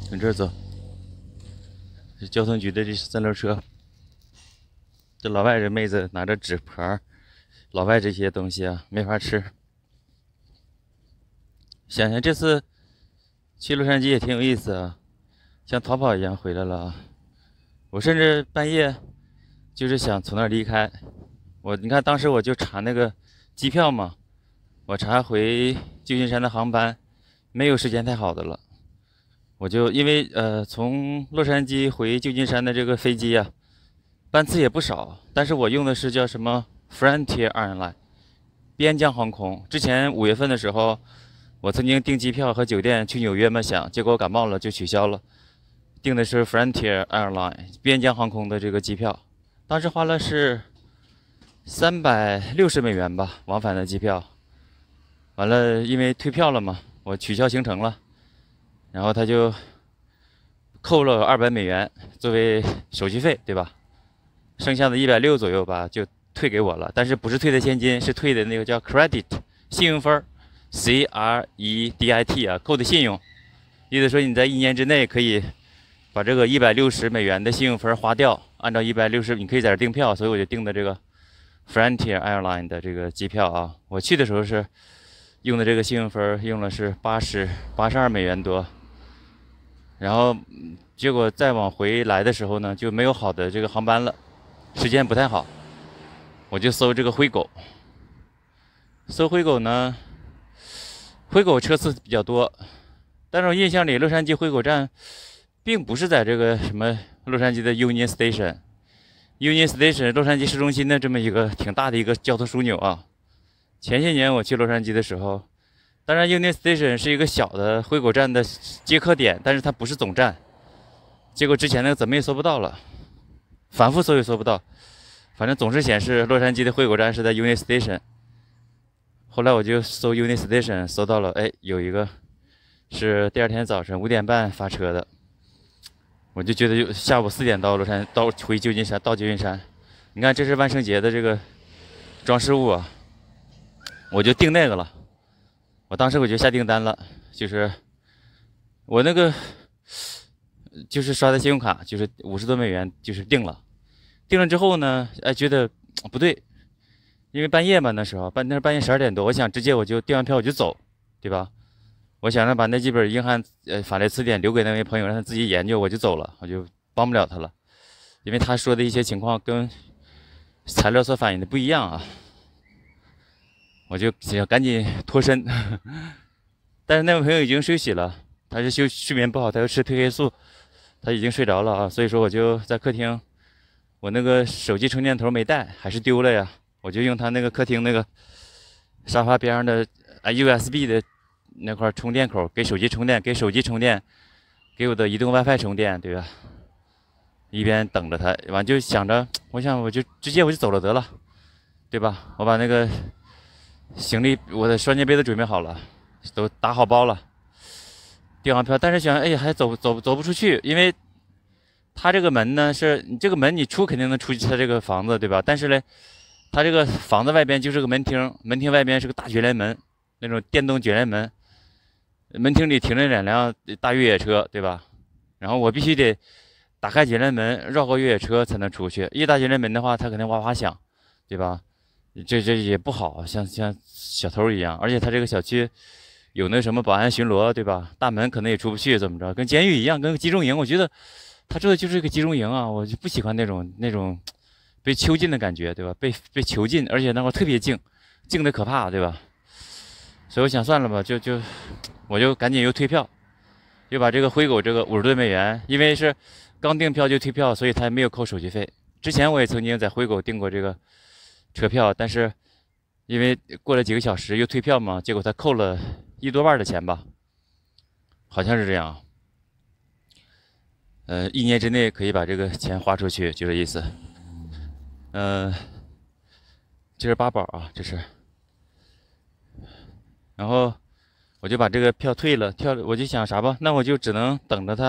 往这儿走，这交通局的这三轮车，这老外这妹子拿着纸盘，老外这些东西啊没法吃。想想这次去洛杉矶也挺有意思啊，像逃跑一样回来了啊。我甚至半夜就是想从那儿离开，你看当时我就查那个机票嘛，我查回旧金山的航班，没有时间太好的了。我就因为从洛杉矶回旧金山的这个飞机啊，班次也不少，但是我用的是叫什么 Frontier Airline 边疆航空。之前5月份的时候，我曾经订机票和酒店去纽约嘛，结果我感冒了就取消了，订的是 Frontier Airline 边疆航空的这个机票，当时花了是$360吧，往返的机票。完了，因为退票了嘛，我取消行程了，然后他就扣了$200作为手续费，对吧？剩下的160左右吧，就退给我了。但是不是退的现金，是退的那个叫 credit 信用分，CREDIT 啊，扣的信用。意思说你在1年之内可以把这个$160的信用分花掉，按照160，你可以在这订票。所以我就订的这个 Frontier Airline 的这个机票啊。我去的时候是用的这个信用分，用了是$82多。然后结果再往回来的时候呢，就没有好的这个航班了，时间不太好，我就搜这个灰狗。搜灰狗呢，灰狗车次比较多，但是我印象里洛杉矶灰狗站并不是在这个什么洛杉矶的 Union Station。Union Station 洛杉矶市中心的这么一个挺大的一个交通枢纽啊。前些年我去洛杉矶的时候，当然 Union Station 是一个小的灰狗站的接客点，但是它不是总站。结果之前那个怎么也搜不到了，反复搜也搜不到，反正总是显示洛杉矶的灰狗站是在 Union Station。后来我就搜 Union Station， 搜到了，哎，有一个是第二天早晨5点半发车的，我就觉得就下午4点到回旧金山，到旧金山。你看这是万圣节的这个装饰物啊，我就订那个了。我当时我就下订单了，就是我那个就是刷的信用卡，就是$50多，就是订了。订了之后呢，哎，觉得不对，因为半夜嘛，那时候那是半夜12点多，我想直接我就订完票我就走，对吧？我想着把那几本英汉法律词典留给那位朋友，让他自己研究，我就走了，我就帮不了他了，因为他说的一些情况跟材料所反映的不一样啊，我就想赶紧脱身。但是那位朋友已经休息了，他是睡眠不好，他又吃褪黑素，他已经睡着了啊，所以说我就在客厅，我那个手机充电头没带，还是丢了呀，我就用他那个客厅那个沙发边上的USB 的那块充电口给手机充电，给我的移动 WiFi 充电，对吧？一边等着他，完就想着，我想我就直接我就走了得了，对吧？我把那个行李，我的双肩背都准备好了，都打好包了，订好票，但是想，哎，还走不出去，因为他这个门呢，是你这个门你出肯定能出去他这个房子，对吧？但是呢，他这个房子外边就是个门厅，门厅外边是个大卷帘门，那种电动卷帘门，门厅里停着2辆大越野车，对吧？然后我必须得打开卷帘门，绕过越野车才能出去。一打卷帘门的话，它肯定哇哇响，对吧？这也不好，像小偷一样。而且他这个小区有那什么保安巡逻，对吧？大门可能也出不去，怎么着？跟监狱一样，跟集中营。我觉得他这就是个集中营啊，我就不喜欢那种被囚禁的感觉，对吧？被囚禁，而且那会儿特别静，静的可怕，对吧？所以我想算了吧，我就赶紧又退票，又把这个灰狗这个$50多，因为是刚订票就退票，所以他没有扣手续费。之前我也曾经在灰狗订过这个车票，但是因为过了几个小时又退票嘛，结果他扣了1多半的钱吧，好像是这样。1年之内可以把这个钱花出去，就这意思。这是八宝啊，这是。然后我就把这个票退了，我就想啥吧，那我就只能等着他，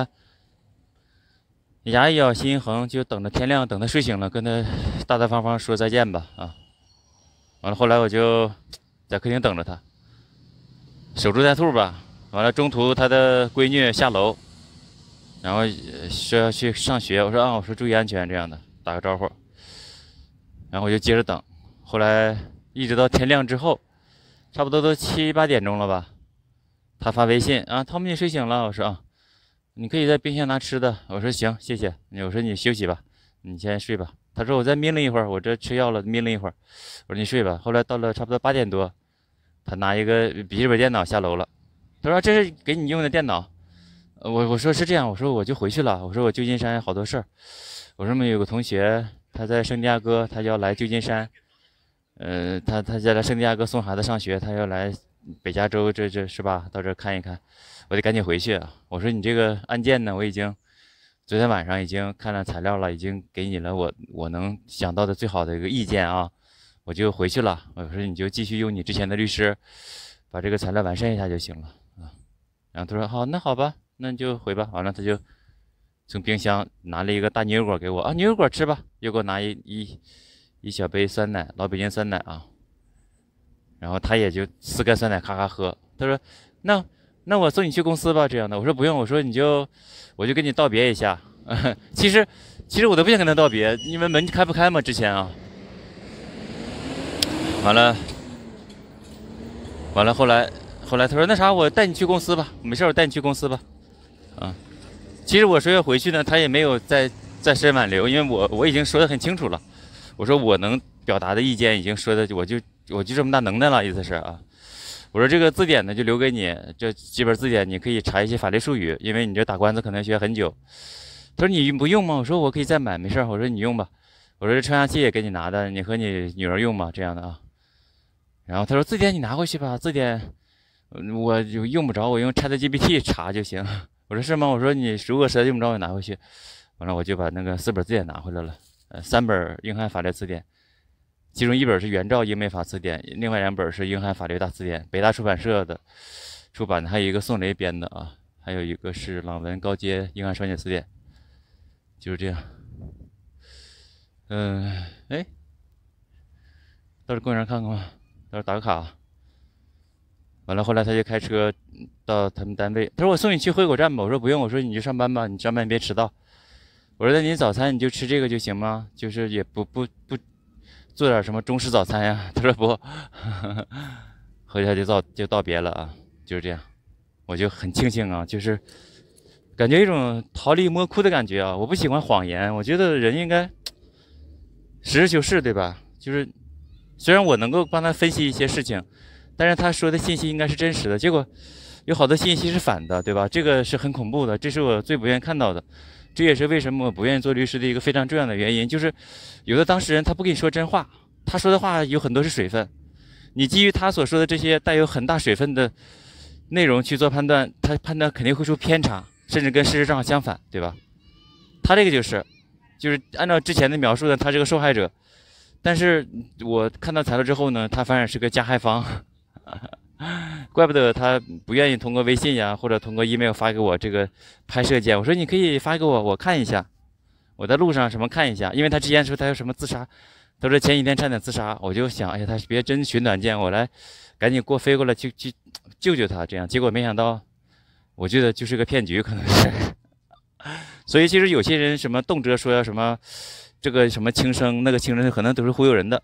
牙一咬心一横，就等着天亮，等他睡醒了，跟他大大方方说再见吧啊。完了，后来我就在客厅等着他，守株待兔吧。完了，中途他的闺女下楼， 然后说要去上学，我说啊，我说注意安全这样的，打个招呼，然后我就接着等，后来一直到天亮之后，差不多都7、8点钟了吧，他发微信啊，汤姆你睡醒了，我说啊，你可以在冰箱拿吃的，我说行，谢谢，我说你休息吧，你先睡吧。他说我再眯了一会儿，我这吃药了，眯了一会儿，我说你睡吧。后来到了差不多8点多，他拿一个笔记本电脑下楼了，他说这是给你用的电脑。我说是这样，我说我就回去了，我说我旧金山好多事儿，我说我们有个同学他在圣地亚哥，他要来旧金山，他在来圣地亚哥送孩子上学，他要来北加州，这是吧？到这看一看，我得赶紧回去啊。我说你这个案件呢，我已经昨天晚上已经看了材料了，已经给你了我能想到的最好的一个意见啊，我就回去了。我说你就继续用你之前的律师把这个材料完善一下就行了啊。然后他说好，那好吧，那你就回吧。完了他就从冰箱拿了一个大牛油果给我啊，牛油果吃吧，又给我拿一小杯酸奶，老北京酸奶啊。然后他也就4盖酸奶咔咔喝。他说那我送你去公司吧这样的。我说不用，我说我就跟你道别一下。其实我都不想跟他道别，因为门开不开嘛之前啊。完了后来他说那啥，我带你去公司吧，没事我带你去公司吧。啊，其实我说要回去呢，他也没有再深挽留，因为我已经说得很清楚了。我说我能表达的意见已经说的，我就这么大能耐了，意思是啊。我说这个字典呢就留给你，这几本字典你可以查一些法律术语，因为你这打官司可能学很久。他说你不用吗？我说我可以再买，没事我说你用吧。我说这冲牙器也给你拿的，你和你女儿用嘛，这样的啊。然后他说字典你拿回去吧，字典我就用不着，我用 ChatGPT 查就行。我说是吗？我说你如果实在用不着，我拿回去。完了我就把那个4本字典拿回来了，3本英汉法律词典，其中1本是原照英美法词典，另外2本是英汉法律大词典，北大出版社的出版的，还有一个宋雷编的啊，还有一个是朗文高阶英汉双解词典，就是这样。哎，到这公园看看吧，到这打个卡。完了后来他就开车到他们单位，他说我送你去惠口站吧，我说不用，我说你就上班吧，你上班别迟到。我说那你早餐你就吃这个就行吗？就是也不做点什么中式早餐呀？他说不，回家就道别了啊，就是这样。我就很庆幸啊，就是感觉一种逃离魔窟的感觉啊。我不喜欢谎言，我觉得人应该实事求是，对吧？就是虽然我能够帮他分析一些事情，但是他说的信息应该是真实的，结果有好多信息是反的，对吧？这个是很恐怖的，这是我最不愿意看到的。这也是为什么我不愿意做律师的一个非常重要的原因，就是有的当事人他不跟你说真话，他说的话有很多是水分，你基于他所说的这些带有很大水分的内容去做判断，他判断肯定会出偏差，甚至跟事实正好相反，对吧？他这个就是按照之前的描述呢，他是个受害者，但是我看到材料之后呢，他反而是个加害方。怪不得他不愿意通过微信呀，或者通过 email 发给我这个拍摄件。我说你可以发给我，我看一下。我在路上什么看一下，因为他之前说他有什么自杀，他说前几天差点自杀，我就想，哎呀，他别真寻短见，我来赶紧飞过来去救救他，这样。结果没想到，我觉得就是个骗局，可能是。所以其实有些人什么动辄说要什么这个什么轻生，那个轻生，可能都是忽悠人的。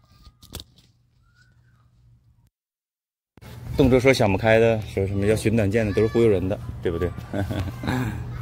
动辄说想不开的，说什么要寻短见的，都是忽悠人的，对不对？